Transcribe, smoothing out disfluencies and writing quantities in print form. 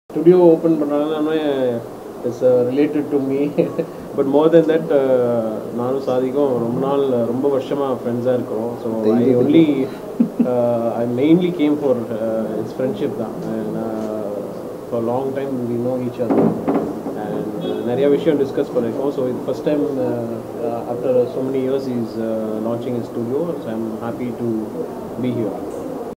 Studio open பண்ணனால is related to me but more than that நானும் சாதிக்கும் ரொம்ப வருஷமா ஃப்ரெண்ட்ஸா இருக்கோம். So I mainly came for its friendship தான். And for a long time we know each other and நிறைய விஷயம் டிஸ்கஸ் பண்ணிருக்கோம். So it's first time after so many years he's launching his studio, so I'm happy to be here.